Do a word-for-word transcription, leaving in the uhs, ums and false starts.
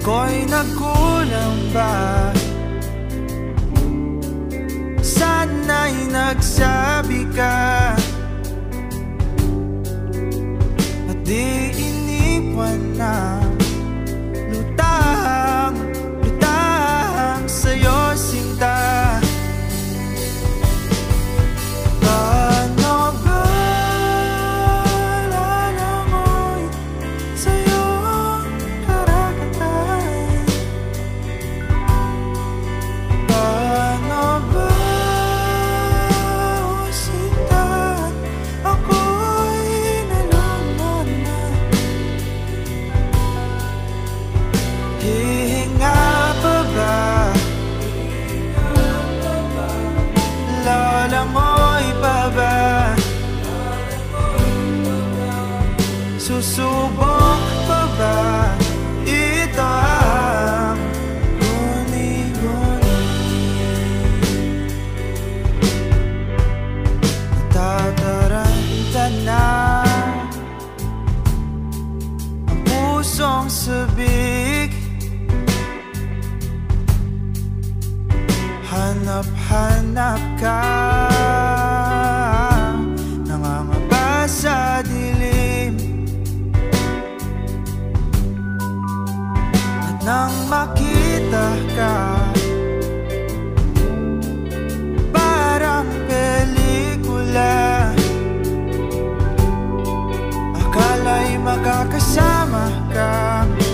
ako'y nagkulang ba? Sana'y nagsabi ka at di iniwan na lutang, lutang sa'yo sinta. Paano ba lalangoy sa'yo karagatan? Paano ba o sinta ako'y nalulod na? Hihinga pa ba? Lalangoy pa ba? Susubok pa ba? Ito ang guni-guni. Natataranta na ang pusong sabik. Hanap-hanap ka, nangangaba sa dilim. At nang makita ka, parang pelikula. Akala'y magkakasama ka,